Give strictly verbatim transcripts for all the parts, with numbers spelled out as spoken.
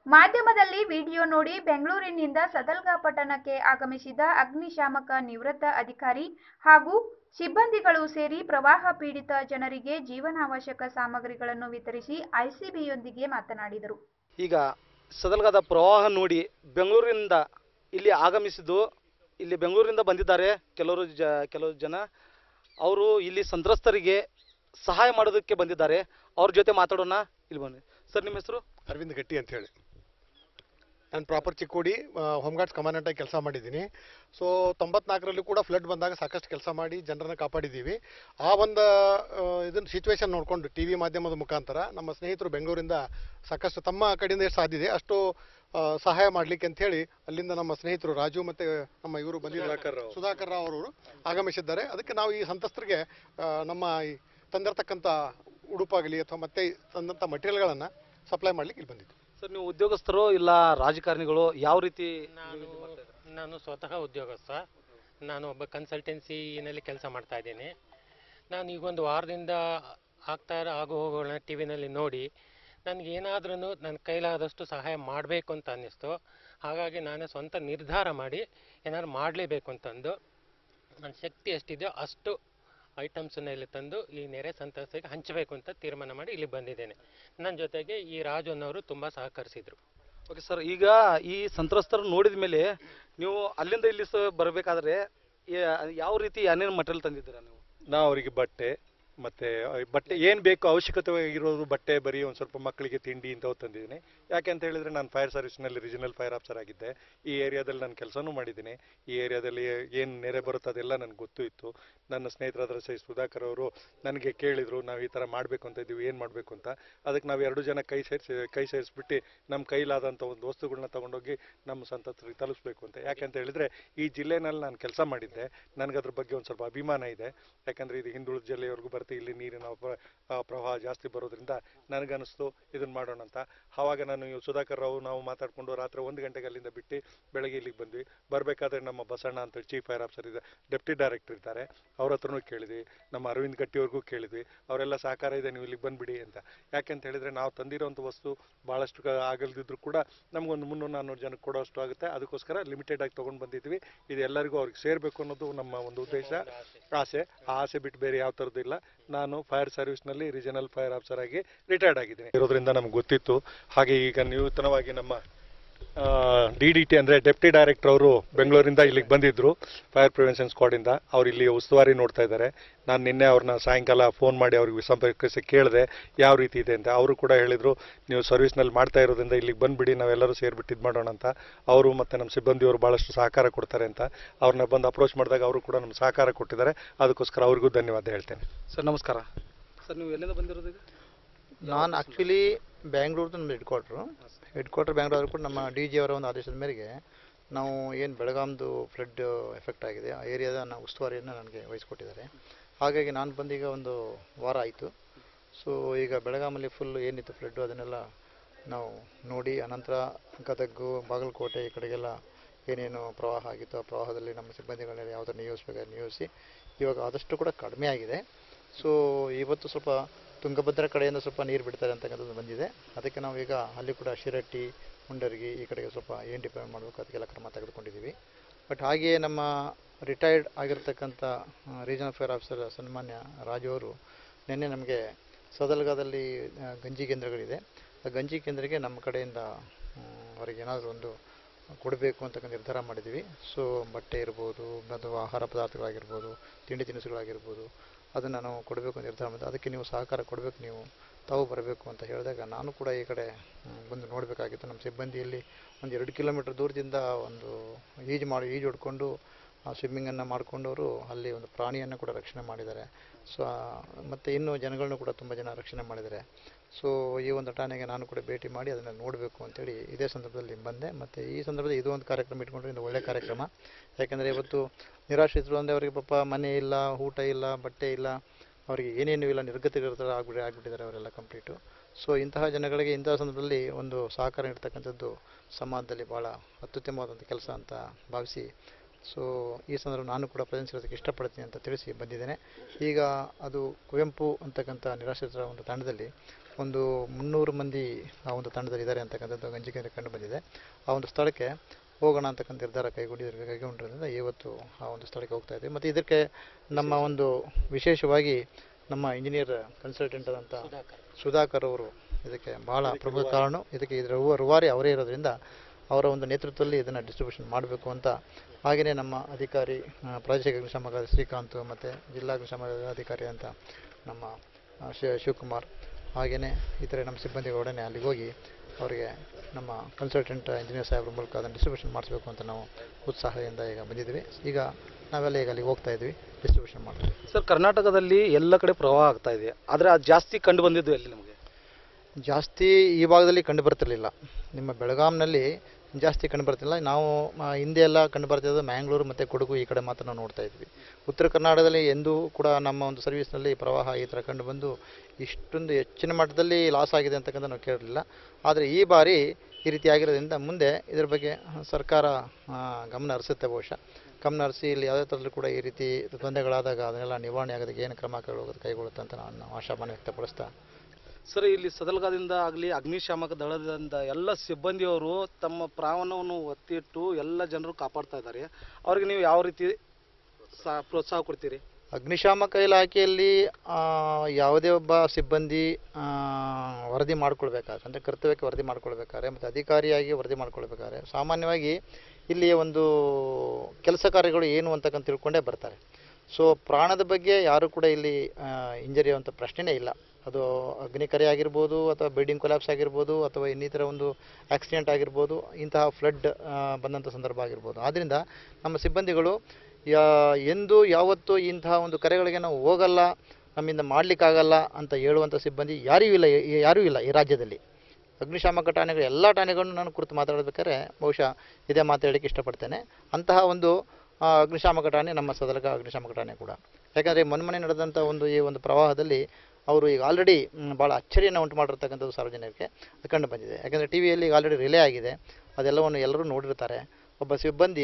ಮಾಧ್ಯಮದಲ್ಲಿ ವಿಡಿಯೋ ನೋಡಿ ಬೆಂಗಳೂರಿನಿಂದ ಸದಲ್ಗಾ ಪಟ್ಟಣಕ್ಕೆ ಆಗಮಿಸಿದ ಅಗ್ನಿಶಾಮಕ ನಿವೃತ್ತ ಅಧಿಕಾರಿ ಹಾಗೂ ಸಿಬ್ಬಂದಿಗಳು ಸೇರಿ ಪ್ರವಾಹ ಪೀಡಿತ ಜನರಿಗೆ ಜೀವನಾವಶ್ಯಕ ಸಾಮಗ್ರಿಗಳನ್ನು ವಿತರಿಸಿ ಐಸಿಬಿಯೊಂದಿಗೆ ಮಾತನಾಡಿದರು. ಈಗ ಸದಲ್ಗಾದ ಪ್ರವಾಹ ನೋಡಿ ಬೆಂಗಳೂರಿನಿಂದ ಇಲ್ಲಿ ಆಗಮಿಸಿದ್ದು, ಇಲ್ಲಿ ಬೆಂಗಳೂರಿನಿಂದ ಬಂದಿದ್ದಾರೆ ಕೆಲವರು ಜ ಕೆಲವು ಜನ. ಅವರು ಇಲ್ಲಿ ಸಂತ್ರಸ್ತರಿಗೆ ಸಹಾಯ ಮಾಡೋದಕ್ಕೆ ಬಂದಿದ್ದಾರೆ. ಅವ್ರ ಜೊತೆ ಮಾತಾಡೋಣ. ಇಲ್ಲಿ ಬನ್ನಿ ಸರ್, ನಿಮ್ಮ ಹೆಸರು? ಅರವಿಂದ್ ಗಟ್ಟಿ ಅಂತ ಹೇಳಿ. ನಾನು proper Chikkodi home guards commandant ಆಗಿ ಕೆಲಸ ಮಾಡಿದ್ದೀನಿ. ಸೊ ತೊಂಬತ್ನಾಲ್ಕರಲ್ಲಿ ಕೂಡ ಫ್ಲಡ್ ಬಂದಾಗ ಸಾಕಷ್ಟು ಕೆಲಸ ಮಾಡಿ ಜನರನ್ನು ಕಾಪಾಡಿದ್ದೀವಿ. ಆ ಒಂದು ಇದನ್ನು ಸಿಚುವೇಶನ್ ನೋಡಿಕೊಂಡು ಟಿ ವಿ ಮಾಧ್ಯಮದ ಮುಖಾಂತರ ನಮ್ಮ ಸ್ನೇಹಿತರು ಬೆಂಗಳೂರಿಂದ ಸಾಕಷ್ಟು ತಮ್ಮ ಕಡೆಯಿಂದ ಎಷ್ಟು ಸಾಧ್ಯತೆ ಅಷ್ಟು ಸಹಾಯ ಮಾಡಲಿಕ್ಕೆ ಅಂತ ಹೇಳಿ ಅಲ್ಲಿಂದ ನಮ್ಮ ಸ್ನೇಹಿತರು ರಾಜು ಮತ್ತು ನಮ್ಮ ಇವರು ಬಂದಿದ್ದಾರೆ, ಸುಧಾಕರ್ ರಾವ್ ಅವರು ಆಗಮಿಸಿದ್ದಾರೆ. ಅದಕ್ಕೆ ನಾವು ಈ ಸಂತ್ರಸ್ತರಿಗೆ ನಮ್ಮ ತಂದಿರತಕ್ಕಂಥ ಉಡುಪಾಗಲಿ ಅಥವಾ ಮತ್ತೆ ತಂದಂಥ ಮಟೀರಿಯಲ್ಗಳನ್ನು ಸಪ್ಲೈ ಮಾಡಲಿಕ್ಕೆ ಇಲ್ಲಿ ಬಂದಿದ್ದು. ಸರ್, ನೀವು ಉದ್ಯೋಗಸ್ಥರು ಇಲ್ಲ ರಾಜಕಾರಣಿಗಳು? ಯಾವ ರೀತಿ? ನಾನು ನಾನು ಸ್ವತಃ ಉದ್ಯೋಗಸ್ಥ. ನಾನು ಒಬ್ಬ ಕನ್ಸಲ್ಟೆನ್ಸಿನಲ್ಲಿ ಕೆಲಸ ಮಾಡ್ತಾ ಇದ್ದೀನಿ. ನಾನು ಈಗ ಒಂದು ವಾರದಿಂದ ಆಗ್ತಾ ಇರೋ ಆಗು ಹೋಗುಗಳನ್ನ ಟಿ ವಿನಲ್ಲಿ ನೋಡಿ ನನಗೇನಾದ್ರೂ ನನ್ನ ಕೈಲಾದಷ್ಟು ಸಹಾಯ ಮಾಡಬೇಕು ಅಂತ ಅನ್ನಿಸ್ತು. ಹಾಗಾಗಿ ನಾನೇ ಸ್ವಂತ ನಿರ್ಧಾರ ಮಾಡಿ ಏನಾದ್ರು ಮಾಡಲೇಬೇಕು ಅಂತಂದು ನನ್ನ ಶಕ್ತಿ ಎಷ್ಟಿದೆಯೋ ಅಷ್ಟು ಐಟಮ್ಸನ್ನ ಇಲ್ಲಿ ತಂದು ಈ ನೆರೆ ಸಂತ್ರಸ್ತರಿಗೆ ಹಂಚಬೇಕು ಅಂತ ತೀರ್ಮಾನ ಮಾಡಿ ಇಲ್ಲಿ ಬಂದಿದ್ದೇನೆ. ನನ್ನ ಜೊತೆಗೆ ಈ ರಾಜು ಅನ್ನೋರು ತುಂಬ ಸಹಕರಿಸಿದರು. ಓಕೆ ಸರ್, ಈಗ ಈ ಸಂತ್ರಸ್ತರು ನೋಡಿದ ಮೇಲೆ ನೀವು ಅಲ್ಲಿಂದ ಇಲ್ಲಿ ಬರಬೇಕಾದ್ರೆ ಯಾವ ರೀತಿ ಏನೇನು ಮಟೀರಿಯಲ್ ತಂದಿದ್ದೀರಾ ನೀವು? ನಾವು ಅವರಿಗೆ ಬಟ್ಟೆ ಮತ್ತು ಬಟ್ಟೆ ಏನು ಬೇಕು ಅವಶ್ಯಕತೆ ಇರೋದು ಬಟ್ಟೆ, ಬರೀ ಒಂದು ಸ್ವಲ್ಪ ಮಕ್ಕಳಿಗೆ ತಿಂಡಿ ಇಂಥವು ತಂದಿದ್ದೀನಿ. ಯಾಕೆ ಅಂತ ಹೇಳಿದರೆ ನಾನು ಫೈರ್ ಸರ್ವಿಸ್ನಲ್ಲಿ ರೀಜನಲ್ ಫೈರ್ ಆಫೀಸರ್ ಆಗಿದ್ದೆ. ಈ ಏರಿಯಾದಲ್ಲಿ ನಾನು ಕೆಲಸನೂ ಮಾಡಿದ್ದೀನಿ. ಈ ಏರಿಯಾದಲ್ಲಿ ಏನು ನೆರೆ ಬರುತ್ತೋ ಅದೆಲ್ಲ ನನಗೆ ಗೊತ್ತೂ ಇತ್ತು. ನನ್ನ ಸ್ನೇಹಿತರಾದ ಸೈ ಸುಧಾಕರ್ ಅವರು ನನಗೆ ಕೇಳಿದರು, ನಾವು ಈ ಥರ ಮಾಡಬೇಕು ಅಂತ ಇದ್ದೀವಿ, ಏನು ಮಾಡಬೇಕು ಅಂತ. ಅದಕ್ಕೆ ನಾವು ಎರಡು ಜನ ಕೈ ಸೇರಿಸಿ ಕೈ ಸೇರಿಸ್ಬಿಟ್ಟು ನಮ್ಮ ಕೈಲಾದಂಥ ಒಂದು ವಸ್ತುಗಳನ್ನ ತೊಗೊಂಡೋಗಿ ನಮ್ಮ ಸಂತ್ರಸ್ತರಿಗೆ ತಲುಪಿಸ್ಬೇಕು ಅಂತ. ಯಾಕೆ ಅಂತ ಹೇಳಿದರೆ ಈ ಜಿಲ್ಲೆನಲ್ಲಿ ನಾನು ಕೆಲಸ ಮಾಡಿದ್ದೆ, ನನಗದ್ರ ಬಗ್ಗೆ ಒಂದು ಸ್ವಲ್ಪ ಅಭಿಮಾನ ಇದೆ. ಯಾಕಂದರೆ ಇದು ಹಿಂದುಳಿದ ಜಿಲ್ಲೆಯವರೆಗೂ ಬರುತ್ತೆ. ಇಲ್ಲಿ ನೀರಿನ ಪ್ರವಾಹ ಜಾಸ್ತಿ ಬರೋದ್ರಿಂದ ನನಗನ್ನಿಸ್ತು ಇದನ್ನು ಮಾಡೋಣ ಅಂತ. ಆವಾಗ ನಾನು ಸುಧಾಕರ್ ರಾವ್ ನಾವು ಮಾತಾಡಿಕೊಂಡು ರಾತ್ರಿ ಒಂದು ಗಂಟೆಗೆ ಅಲ್ಲಿಂದ ಬಿಟ್ಟು ಬೆಳಗ್ಗೆ ಇಲ್ಲಿಗೆ ಬಂದ್ವಿ. ಬರಬೇಕಾದ್ರೆ ನಮ್ಮ ಬಸಣ್ಣ ಅಂತ ಚೀಫ್ ಫೈರ್ ಆಫೀಸರ್ ಇದೆ, ಡೆಪ್ಟಿ ಡೈರೆಕ್ಟರ್ ಇದ್ದಾರೆ, ಅವ್ರ ಹತ್ರನೂ ಕೇಳಿದ್ವಿ. ನಮ್ಮ ಅರವಿಂದ್ ಗಟ್ಟಿಯವ್ರಿಗೂ ಕೇಳಿದ್ವಿ. ಅವರೆಲ್ಲ ಸಹಕಾರ ಇದೆ, ನೀವು ಇಲ್ಲಿಗೆ ಬಂದುಬಿಡಿ ಅಂತ. ಯಾಕೆಂತ ಹೇಳಿದರೆ ನಾವು ತಂದಿರೋಂಥ ವಸ್ತು ಭಾಳಷ್ಟು ಆಗಲ್ದಿದ್ರು ಕೂಡ ನಮಗೊಂದು ಮುನ್ನೂರು ನಾನ್ನೂರು ಜನಕ್ಕೆ ಕೊಡೋಷ್ಟು ಆಗುತ್ತೆ. ಅದಕ್ಕೋಸ್ಕರ ಲಿಮಿಟೆಡ್ ಆಗಿ ತೊಗೊಂಡು ಬಂದಿದ್ವಿ. ಇದು ಎಲ್ಲರಿಗೂ ಅವ್ರಿಗೆ ಸೇರಬೇಕು ಅನ್ನೋದು ನಮ್ಮ ಒಂದು ಉದ್ದೇಶ, ಆಸೆ. ಆ ಆಸೆ ಬಿಟ್ಟು ಬೇರೆ ಯಾವ ಥರದ್ದು ಇಲ್ಲ. ನಾನು ಫೈರ್ ಸರ್ವಿಸ್ನಲ್ಲಿ ರೀಜನಲ್ ಫೈರ್ ಆಫೀಸರ್ ಆಗಿ ರಿಟೈರ್ಡ್ ಆಗಿದ್ದೀನಿ. ಇರೋದ್ರಿಂದ ನಮ್ಗೆ ಗೊತ್ತಿತ್ತು. ಹಾಗೆ ಈಗ ನೂತನವಾಗಿ ನಮ್ಮ ಡಿ ಡಿ ಟಿ ಅಂದರೆ ಡೆಪ್ಟಿ ಡೈರೆಕ್ಟರ್ ಅವರು ಬೆಂಗಳೂರಿಂದ ಇಲ್ಲಿಗೆ ಬಂದಿದ್ದರು, ಫೈರ್ ಪ್ರಿವೆನ್ಷನ್ ಸ್ಕ್ವಾಡಿಂದ. ಅವ್ರು ಇಲ್ಲಿ ಉಸ್ತುವಾರಿ ನೋಡ್ತಾ ಇದ್ದಾರೆ. ನಾನು ನಿನ್ನೆ ಅವ್ರನ್ನ ಸಾಯಂಕಾಲ ಫೋನ್ ಮಾಡಿ ಅವ್ರಿಗೆ ಸಂಪರ್ಕಿಸಿ ಕೇಳಿದೆ ಯಾವ ರೀತಿ ಇದೆ ಅಂತ. ಅವರು ಕೂಡ ಹೇಳಿದರು, ನೀವು ಸರ್ವಿಸ್ನಲ್ಲಿ ಮಾಡ್ತಾ ಇರೋದ್ರಿಂದ ಇಲ್ಲಿಗೆ ಬಂದುಬಿಡಿ, ನಾವೆಲ್ಲರೂ ಸೇರಿಬಿಟ್ಟು ಇದು ಮಾಡೋಣ ಅಂತ. ಅವರು ಮತ್ತು ನಮ್ಮ ಸಿಬ್ಬಂದಿಯವರು ಭಾಳಷ್ಟು ಸಹಕಾರ ಕೊಡ್ತಾರೆ ಅಂತ ಅವ್ರನ್ನ ಬಂದು ಅಪ್ರೋಚ್ ಮಾಡಿದಾಗ ಅವರು ಕೂಡ ನಮ್ಮ ಸಹಕಾರ ಕೊಟ್ಟಿದ್ದಾರೆ. ಅದಕ್ಕೋಸ್ಕರ ಅವ್ರಿಗೂ ಧನ್ಯವಾದ ಹೇಳ್ತೇನೆ. ಸರ್ ನಮಸ್ಕಾರ. ಸರ್, ನೀವು ಎಲ್ಲಿಂದ ಬಂದಿರೋದು? ಈಗ ನಾನು ಆ್ಯಕ್ಚುಲಿ ಬ್ಯಾಂಗ್ಳೂರ್ದು ನಮ್ಮ head quarter head quarter Bangalore ಆದರೂ ಕೂಡ ನಮ್ಮ ಡಿ ಜಿ ಅವರ ಒಂದು ಆದೇಶದ ಮೇರೆಗೆ ನಾವು ಏನು ಬೆಳಗಾಂದು ಫ್ಲಡ್ ಎಫೆಕ್ಟ್ ಆಗಿದೆ ಆ ಏರಿಯಾದ ನಾವು ಉಸ್ತುವಾರಿಯನ್ನು ನನಗೆ ವಹಿಸ್ಕೊಟ್ಟಿದ್ದಾರೆ. ಹಾಗಾಗಿ ನಾನು ಬಂದೀಗ ಒಂದು ವಾರ ಆಯಿತು. ಸೊ ಈಗ ಬೆಳಗಾಮಲ್ಲಿ ಫುಲ್ ಏನಿತ್ತು ಫ್ಲಡ್ಡು ಅದನ್ನೆಲ್ಲ ನಾವು ನೋಡಿ, ಅನಂತರ ಗದಗು, ಬಾಗಲಕೋಟೆ ಈ ಕಡೆಗೆಲ್ಲ ಏನೇನು ಪ್ರವಾಹ ಆಗಿತ್ತು ಆ ಪ್ರವಾಹದಲ್ಲಿ ನಮ್ಮ ಸಿಬ್ಬಂದಿಗಳನ್ನೆಲ್ಲ ಯಾವ ಥರ ನಿಯೋಜಿಸಬೇಕಾದ್ರೆ ನಿಯೋಜಿಸಿ ಇವಾಗ ಆದಷ್ಟು ಕೂಡ ಕಡಿಮೆ ಆಗಿದೆ. ಸೊ ಇವತ್ತು ಸ್ವಲ್ಪ ತುಂಗಭದ್ರಾ ಕಡೆಯಿಂದ ಸ್ವಲ್ಪ ನೀರು ಬಿಡ್ತಾರೆ ಅಂತಕ್ಕಂಥದ್ದು ಬಂದಿದೆ. ಅದಕ್ಕೆ ನಾವು ಈಗ ಅಲ್ಲಿ ಕೂಡ ಶಿರಟ್ಟಿ, ಮುಂಡರ್ಗಿ ಈ ಕಡೆಗೆ ಸ್ವಲ್ಪ ಏನು ಡಿಪೆಂಡ್ ಮಾಡಬೇಕು ಅದಕ್ಕೆಲ್ಲ ಕ್ರಮ ತೆಗೆದುಕೊಂಡಿದ್ದೀವಿ. ಬಟ್ ಹಾಗೆಯೇ ನಮ್ಮ ರಿಟೈರ್ಡ್ ಆಗಿರ್ತಕ್ಕಂಥ ರೀಜನಲ್ ಫೈರ್ ಆಫೀಸರ್ ಸನ್ಮಾನ್ಯ ರಾಜು ಅವರು ನಿನ್ನೆ ನಮಗೆ ಸದಲ್ಗಾದಲ್ಲಿ ಗಂಜಿ ಕೇಂದ್ರಗಳಿದೆ, ಆ ಗಂಜಿ ಕೇಂದ್ರಕ್ಕೆ ನಮ್ಮ ಕಡೆಯಿಂದ ಅವರಿಗೆ ಏನಾದರೂ ಒಂದು ಕೊಡಬೇಕು ಅಂತಕ್ಕಂಥ ನಿರ್ಧಾರ ಮಾಡಿದ್ದೀವಿ. ಸೊ ಬಟ್ಟೆ ಇರ್ಬೋದು, ಅಥವಾ ಆಹಾರ ಪದಾರ್ಥಗಳಾಗಿರ್ಬೋದು, ತಿಂಡಿ ತಿನಿಸುಗಳಾಗಿರ್ಬೋದು, ಅದನ್ನು ನಾವು ಕೊಡಬೇಕು ನಿರ್ಧಾರ ಮಾಡಿದೆ. ಅದಕ್ಕೆ ನೀವು ಸಹಕಾರ ಕೊಡಬೇಕು, ನೀವು ತಾವು ಬರಬೇಕು ಅಂತ ಹೇಳಿದಾಗ ನಾನು ಕೂಡ ಈ ಕಡೆ ಬಂದು ನೋಡಬೇಕಾಗಿತ್ತು. ನಮ್ಮ ಸಿಬ್ಬಂದಿಯಲ್ಲಿ ಒಂದು ಎರಡು ಕಿಲೋಮೀಟ್ರ್ ದೂರದಿಂದ ಒಂದು ಈಜು ಮಾಡಿ ಈಜು ಹೊಡ್ಕೊಂಡು ಸ್ವಿಮ್ಮಿಂಗನ್ನು ಮಾಡಿಕೊಂಡವರು ಅಲ್ಲಿ ಒಂದು ಪ್ರಾಣಿಯನ್ನು ಕೂಡ ರಕ್ಷಣೆ ಮಾಡಿದ್ದಾರೆ. ಸೊ ಮತ್ತು ಇನ್ನೂ ಜನಗಳನ್ನು ಕೂಡ ತುಂಬ ಜನ ರಕ್ಷಣೆ ಮಾಡಿದ್ದಾರೆ. ಸೊ ಈ ಒಂದು ಠಾಣೆಗೆ ನಾನು ಕೂಡ ಭೇಟಿ ಮಾಡಿ ಅದನ್ನು ನೋಡಬೇಕು ಅಂತೇಳಿ ಇದೇ ಸಂದರ್ಭದಲ್ಲಿ ಬಂದೆ. ಮತ್ತು ಈ ಸಂದರ್ಭದಲ್ಲಿ ಇದು ಒಂದು ಕಾರ್ಯಕ್ರಮ ಇಟ್ಕೊಂಡ್ರೆ ಇದು ಒಳ್ಳೆಯ ಕಾರ್ಯಕ್ರಮ. ಯಾಕೆಂದರೆ ಇವತ್ತು ನಿರಾಶ್ರಿತರು ಅಂದರೆ ಅವರಿಗೆ ಪಾಪ ಮನೆ ಇಲ್ಲ, ಊಟ ಇಲ್ಲ, ಬಟ್ಟೆ ಇಲ್ಲ, ಅವರಿಗೆ ಏನೇನು ಇಲ್ಲ, ನಿರ್ಗತಿಕರ ಆಗ್ಬಿಟ್ಟು ಆಗಿಬಿಟ್ಟಿದ್ದಾರೆ ಅವರೆಲ್ಲ ಕಂಪ್ಲೀಟು. ಸೊ ಇಂತಹ ಜನಗಳಿಗೆ ಇಂತಹ ಸಂದರ್ಭದಲ್ಲಿ ಒಂದು ಸಹಕಾರ ನೀಡ್ತಕ್ಕಂಥದ್ದು ಸಮಾಜದಲ್ಲಿ ಭಾಳ ಅತ್ಯುತ್ತಮವಾದಂಥ ಕೆಲಸ ಅಂತ ಭಾವಿಸಿ ಸೊ ಈ ಸಂದರ್ಭ ನಾನು ಕೂಡ ಪ್ರೆಸೆನ್ಸ್ ಇರೋದಕ್ಕೆ ಇಷ್ಟಪಡ್ತೀನಿ ಅಂತ ತಿಳಿಸಿ ಬಂದಿದ್ದೇನೆ. ಈಗ ಅದು ಕುವೆಂಪು ಅಂತಕ್ಕಂಥ ನಿರಾಶ್ರಿತರ ಒಂದು ತಂಡದಲ್ಲಿ ಒಂದು ಮುನ್ನೂರು ಮಂದಿ ಆ ಒಂದು ತಂಡದಲ್ಲಿ ಇದ್ದಾರೆ ಅಂತಕ್ಕಂಥದ್ದು ಗಂಜಿಕೆ ಕಂಡು ಬಂದಿದೆ. ಆ ಒಂದು ಸ್ಥಳಕ್ಕೆ ಹೋಗೋಣ ಅಂತಕ್ಕಂಥ ನಿರ್ಧಾರ ಕೈಗೊಂಡಿ ಕೈಗೊಂಡಿರೋದ್ರಿಂದ ಇವತ್ತು ಆ ಒಂದು ಸ್ಥಳಕ್ಕೆ ಹೋಗ್ತಾ ಇದ್ದೀವಿ. ಮತ್ತು ಇದಕ್ಕೆ ನಮ್ಮ ಒಂದು ವಿಶೇಷವಾಗಿ ನಮ್ಮ ಇಂಜಿನಿಯರ್ ಕನ್ಸಲ್ಟೆಂಟ್ ಆದಂಥ ಸುಧಾಕರ್ ಅವರು ಇದಕ್ಕೆ ಭಾಳ ಪ್ರಮುಖ ಕಾರಣ. ಇದಕ್ಕೆ ಇದರ ರೂವಾರಿ ಅವರೇ ಇರೋದ್ರಿಂದ ಅವರ ಒಂದು ನೇತೃತ್ವದಲ್ಲಿ ಇದನ್ನು ಡಿಸ್ಟ್ರಿಬ್ಯೂಷನ್ ಮಾಡಬೇಕು ಅಂತ. ಹಾಗೆಯೇ ನಮ್ಮ ಅಧಿಕಾರಿ ಪ್ರಾದೇಶಿಕ ಅಗ್ನಿಶಾಮಕ ಶ್ರೀಕಾಂತ್ ಮತ್ತು ಜಿಲ್ಲಾ ಅಗ್ನಿಶಾಮಕ ಅಧಿಕಾರಿ ಅಂತ ನಮ್ಮ ಶಿವ ಶಿವಕುಮಾರ್ ಹಾಗೆಯೇ ಇತರೆ ನಮ್ಮ ಸಿಬ್ಬಂದಿಗಳೊಡನೆ ಅಲ್ಲಿಗೆ ಹೋಗಿ ಅವರಿಗೆ ನಮ್ಮ ಕನ್ಸಲ್ಟೆಂಟ್ ಇಂಜಿನಿಯರ್ ಸಾಹೇಬ್ರ ಮೂಲಕ ಅದನ್ನು ಡಿಸ್ಟ್ರಿಬ್ಯೂಷನ್ ಮಾಡಿಸ್ಬೇಕು ಅಂತ ನಾವು ಉತ್ಸಾಹದಿಂದ ಈಗ ಬಂದಿದ್ವಿ. ಈಗ ನಾವೆಲ್ಲ ಈಗ ಅಲ್ಲಿಗೆ ಹೋಗ್ತಾ ಇದ್ವಿ, ಡಿಸ್ಟ್ರಿಬ್ಯೂಷನ್ ಮಾಡ್ತೀವಿ. ಸರ್, ಕರ್ನಾಟಕದಲ್ಲಿ ಎಲ್ಲ ಕಡೆ ಪ್ರವಾಹ ಆಗ್ತಾ ಇದೆ, ಆದರೆ ಅದು ಜಾಸ್ತಿ ಕಂಡು ಬಂದಿದ್ದು ಎಲ್ಲಿ ನಮಗೆ? ಜಾಸ್ತಿ ಈ ಭಾಗದಲ್ಲಿ ಕಂಡು ಬರ್ತಿರಲಿಲ್ಲ. ನಿಮ್ಮ ಬೆಳಗಾಂನಲ್ಲಿ ಜಾಸ್ತಿ ಕಂಡು ಬರ್ತಿಲ್ಲ. ನಾವು ಹಿಂದೆ ಎಲ್ಲ ಕಂಡು ಬರ್ತಿರೋದು ಮ್ಯಾಂಗ್ಳೂರು ಮತ್ತು ಕೊಡಗು ಈ ಕಡೆ ಮಾತ್ರ ನಾವು ನೋಡ್ತಾ ಇದ್ವಿ. ಉತ್ತರ ಕರ್ನಾಟಕದಲ್ಲಿ ಎಂದೂ ಕೂಡ ನಮ್ಮ ಒಂದು ಸರ್ವಿಸ್ನಲ್ಲಿ ಪ್ರವಾಹ ಈ ಥರ ಕಂಡು ಬಂದು ಇಷ್ಟೊಂದು ಹೆಚ್ಚಿನ ಮಟ್ಟದಲ್ಲಿ ಲಾಸ್ ಆಗಿದೆ ಅಂತಕ್ಕಂಥ ನಾವು ಕೇಳಲಿಲ್ಲ. ಆದರೆ ಈ ಬಾರಿ ಈ ರೀತಿ ಆಗಿರೋದ್ರಿಂದ ಮುಂದೆ ಇದರ ಬಗ್ಗೆ ಸರ್ಕಾರ ಗಮನ ಹರಿಸುತ್ತೆ. ಬಹುಶಃ ಗಮನ ಹರಿಸಿ ಇಲ್ಲಿ ಯಾವುದೇ ಥರದಲ್ಲೂ ಕೂಡ ಈ ರೀತಿ ತೊಂದರೆಗಳಾದಾಗ ಅದನ್ನೆಲ್ಲ ನಿವಾರಣೆ ಆಗೋದಕ್ಕೆ ಏನು ಕ್ರಮ ಕೈಗೊಳ್ಳೋದು ಕೈಗೊಳ್ಳುತ್ತೆ ಅಂತ ನಾನು ಆಶಾಭಾವನೆ ವ್ಯಕ್ತಪಡಿಸ್ತಾ. ಸರ್, ಇಲ್ಲಿ ಸದಲ್ಗಾದಿಂದ ಆಗಲಿ ಅಗ್ನಿಶಾಮಕ ದಳದಿಂದ ಎಲ್ಲ ಸಿಬ್ಬಂದಿಯವರು ತಮ್ಮ ಪ್ರಾಣವನ್ನು ಒತ್ತಿಟ್ಟು ಎಲ್ಲ ಜನರು ಕಾಪಾಡ್ತಾ ಇದ್ದಾರೆ. ಅವ್ರಿಗೆ ನೀವು ಯಾವ ರೀತಿ ಸಹ ಪ್ರೋತ್ಸಾಹ ಕೊಡ್ತೀರಿ? ಅಗ್ನಿಶಾಮಕ ಇಲಾಖೆಯಲ್ಲಿ ಯಾವುದೇ ಒಬ್ಬ ಸಿಬ್ಬಂದಿ ವರದಿ ಮಾಡ್ಕೊಳ್ಬೇಕಾದ್ರೆ, ಅಂದರೆ ಕರ್ತವ್ಯಕ್ಕೆ ವರದಿ ಮಾಡ್ಕೊಳ್ಬೇಕಾದ್ರೆ ಮತ್ತು ಅಧಿಕಾರಿಯಾಗಿ ವರದಿ ಮಾಡ್ಕೊಳ್ಬೇಕಾದ್ರೆ ಸಾಮಾನ್ಯವಾಗಿ ಇಲ್ಲಿ ಒಂದು ಕೆಲಸ ಕಾರ್ಯಗಳು ಏನು ಅಂತಕ್ಕಂತ ತಿಳ್ಕೊಂಡೇ ಬರ್ತಾರೆ. ಸೊ ಪ್ರಾಣದ ಬಗ್ಗೆ ಯಾರು ಕೂಡ ಇಲ್ಲಿ ಇಂಜರಿ ಅಂತ ಪ್ರಶ್ನೆನೇ ಇಲ್ಲ. ಅದು ಅಗ್ನಿಕರೆ ಆಗಿರ್ಬೋದು ಅಥವಾ ಬಿಲ್ಡಿಂಗ್ ಕೊಲ್ಯಾಪ್ಸ್ ಆಗಿರ್ಬೋದು ಅಥವಾ ಇನ್ನಿತರ ಒಂದು ಆಕ್ಸಿಡೆಂಟ್ ಆಗಿರ್ಬೋದು, ಇಂತಹ ಫ್ಲಡ್ ಬಂದಂಥ ಸಂದರ್ಭ ಆಗಿರ್ಬೋದು. ಆದ್ದರಿಂದ ನಮ್ಮ ಸಿಬ್ಬಂದಿಗಳು ಯಾ ಎಂದು ಯಾವತ್ತೂ ಇಂತಹ ಒಂದು ಕರೆಗಳಿಗೆ ನಾವು ಹೋಗಲ್ಲ, ನಮ್ಮಿಂದ ಮಾಡಲಿಕ್ಕಾಗಲ್ಲ ಅಂತ ಹೇಳುವಂಥ ಸಿಬ್ಬಂದಿ ಯಾರೂ ಇಲ್ಲ ಯಾರೂ ಇಲ್ಲ ಈ ರಾಜ್ಯದಲ್ಲಿ. ಅಗ್ನಿಶಾಮಕ ಠಾಣೆಗಳು ಎಲ್ಲ ಠಾಣೆಗಳನ್ನು ನಾನು ಕುರಿತು ಮಾತಾಡಬೇಕಾದ್ರೆ ಬಹುಶಃ ಇದೇ ಮಾತಾಡೋಕ್ಕೆ ಇಷ್ಟಪಡ್ತೇನೆ. ಅಂತಹ ಒಂದು ಅಗ್ನಿಶಾಮಕ ಠಾಣೆ ನಮ್ಮ ಸದಲಗ ಅಗ್ನಿಶಾಮಕ ಠಾಣೆ ಕೂಡ. ಯಾಕಂದರೆ ಮೊನ್ನೆ ನಡೆದಂಥ ಒಂದು ಈ ಒಂದು ಪ್ರವಾಹದಲ್ಲಿ ಅವರು ಈಗ ಆಲ್ರೆಡಿ ಭಾಳ ಅಚ್ಚರಿಯನ್ನು ಉಂಟು ಮಾಡಿರ್ತಕ್ಕಂಥದ್ದು ಸಾರ್ವಜನಿಕರಿಗೆ ಕಂಡು ಬಂದಿದೆ. ಯಾಕಂದರೆ ಟಿ ವಿಯಲ್ಲಿ ಈಗ ಆಲ್ರೆಡಿ ರಿಲೇ ಆಗಿದೆ, ಅದೆಲ್ಲವನ್ನು ಎಲ್ಲರೂ ನೋಡಿರ್ತಾರೆ. ಒಬ್ಬ ಸಿಬ್ಬಂದಿ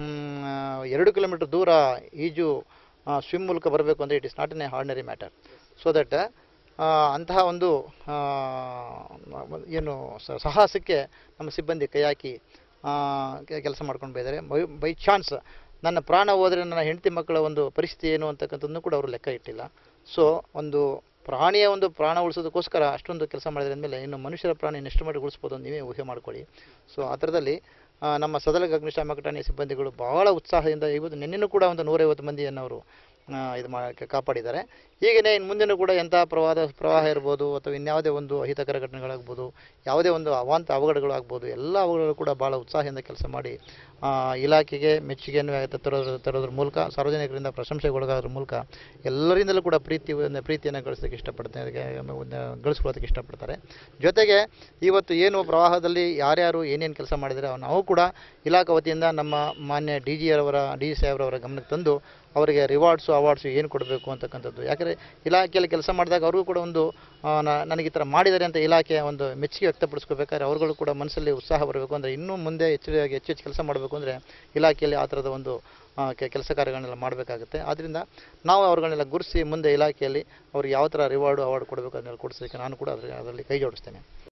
ಎರಡು ಕಿಲೋಮೀಟರ್ ದೂರ ಈಜು ಸ್ವಿಮ್ ಮೂಲಕ ಬರಬೇಕು ಅಂದರೆ it is not an a ordinary matter. So that ಅಂತಹ ಒಂದು ಏನು ಸಾಹಸಕ್ಕೆ ನಮ್ಮ ಸಿಬ್ಬಂದಿ ಕೈ ಹಾಕಿ ಕೆಲಸ ಮಾಡ್ಕೊಂಡು ಬಂದಿದ್ದಾರೆ. ಬೈ ಬೈ ಚಾನ್ಸ್ ನನ್ನ ಪ್ರಾಣ ಹೋದರೆ ನನ್ನ ಹೆಂಡತಿ ಮಕ್ಕಳ ಒಂದು ಪರಿಸ್ಥಿತಿ ಏನು ಅಂತಕ್ಕಂಥದ್ದನ್ನು ಕೂಡ ಅವರು ಲೆಕ್ಕ ಇಟ್ಟಿಲ್ಲ. ಸೊ ಒಂದು ಪ್ರಾಣಿಯ ಒಂದು ಪ್ರಾಣ ಉಳಿಸೋದಕ್ಕೋಸ್ಕರ ಅಷ್ಟೊಂದು ಕೆಲಸ ಮಾಡಿದ್ರೆ ಅಂದಮೇಲೆ ಇನ್ನು ಮನುಷ್ಯರ ಪ್ರಾಣ ಇನ್ನೆಷ್ಟು ಮಾಡಿ ಉಳಿಸ್ಬೋದು ಅಂತ ನೀವೇ ಊಹೆ ಮಾಡ್ಕೊಳ್ಳಿ. ಸೊ ಆ ಥರದಲ್ಲಿ ನಮ್ಮ ಸದಲಗ ಅಗ್ನಿಶಾಮಕ ಠಾಣೆ ಸಿಬ್ಬಂದಿಗಳು ಬಹಳ ಉತ್ಸಾಹದಿಂದ ಇವತ್ತು ನಿನ್ನೆನೂ ಕೂಡ ಒಂದು ನೂರೈವತ್ತು ಮಂದಿಯನ್ನು ಅವರು ಇದು ಮಾ ಕಾಪಾಡಿದ್ದಾರೆ. ಹೀಗೆಯೇ ಇನ್ನು ಮುಂದೆನೂ ಕೂಡ ಎಂಥ ಪ್ರವಾಹ ಪ್ರವಾಹ ಇರ್ಬೋದು ಅಥವಾ ಇನ್ಯಾವುದೇ ಒಂದು ಅಹಿತಕರ ಘಟನೆಗಳಾಗ್ಬೋದು, ಯಾವುದೇ ಒಂದು ಅವಾಂತ ಅವಘಡಗಳಾಗ್ಬೋದು, ಎಲ್ಲ ಅವುಗಳು ಕೂಡ ಭಾಳ ಉತ್ಸಾಹದಿಂದ ಕೆಲಸ ಮಾಡಿ ಇಲಾಖೆಗೆ ಮೆಚ್ಚುಗೆಯನ್ನು ತರೋದ್ರ ತರೋದ್ರ ಮೂಲಕ, ಸಾರ್ವಜನಿಕರಿಂದ ಪ್ರಶಂಸೆಗೊಳಗಾದ್ರ ಮೂಲಕ ಎಲ್ಲರಿಂದಲೂ ಕೂಡ ಪ್ರೀತಿ ಪ್ರೀತಿಯನ್ನು ಗಳಿಸೋದಕ್ಕೆ ಇಷ್ಟಪಡ್ತಾರೆ ಗಳಿಸ್ಕೊಳ್ಳೋದಕ್ಕೆ ಇಷ್ಟಪಡ್ತಾರೆ. ಜೊತೆಗೆ ಇವತ್ತು ಏನು ಪ್ರವಾಹದಲ್ಲಿ ಯಾರ್ಯಾರು ಏನೇನು ಕೆಲಸ ಮಾಡಿದರೆ ನಾವು ಕೂಡ ಇಲಾಖೆ ವತಿಯಿಂದ ನಮ್ಮ ಮಾನ್ಯ ಡಿ ಜಿ ಅವರ ಡಿ ಸಿ ಸಾಹೇಬ್ರವರ ಗಮನಕ್ಕೆ ತಂದು ಅವರಿಗೆ ರಿವಾರ್ಡ್ಸು ಅವಾರ್ಡ್ಸು ಏನು ಕೊಡಬೇಕು ಅಂತಕ್ಕಂಥದ್ದು. ಯಾಕಂದರೆ ಇಲಾಖೆಯಲ್ಲಿ ಕೆಲಸ ಮಾಡಿದಾಗ ಅವ್ರಿಗೂ ಕೂಡ ಒಂದು ನನಗೆ ಈ ಥರ ಮಾಡಿದ್ದಾರೆ ಅಂತ ಇಲಾಖೆಯ ಒಂದು ಮೆಚ್ಚುಗೆ ವ್ಯಕ್ತಪಡಿಸ್ಕೋಬೇಕಾದ್ರೆ ಅವ್ರುಗಳು ಕೂಡ ಮನಸ್ಸಲ್ಲಿ ಉತ್ಸಾಹ ಬರಬೇಕು. ಅಂದರೆ ಇನ್ನೂ ಮುಂದೆ ಹೆಚ್ಚಾಗಿ ಹೆಚ್ಚು ಹೆಚ್ಚು ಕೆಲಸ ಮಾಡಬೇಕು ಅಂದರೆ ಇಲಾಖೆಯಲ್ಲಿ ಆ ಥರದ ಒಂದು ಕೆಲಸ ಕಾರ್ಯಗಳನ್ನೆಲ್ಲ ಮಾಡಬೇಕಾಗುತ್ತೆ. ಆದ್ದರಿಂದ ನಾವು ಅವ್ರುಗಳನ್ನೆಲ್ಲ ಗುರುತಿಸಿ ಮುಂದೆ ಇಲಾಖೆಯಲ್ಲಿ ಅವ್ರಿಗೆ ಯಾವ ಥರ ರಿವಾರ್ಡು ಅವಾರ್ಡ್ ಕೊಡಬೇಕು ಅದನ್ನೆಲ್ಲ ಕೊಡಿಸೋದಕ್ಕೆ ನಾನು ಕೂಡ ಅದರಲ್ಲಿ ಅದರಲ್ಲಿ ಕೈ ಜೋಡಿಸ್ತೇನೆ.